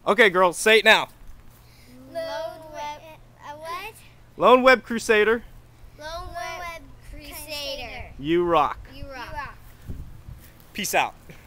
Okay, girls, say it now. What? Lone Web Crusader. Lone Web Crusader. You rock. You rock. Peace out.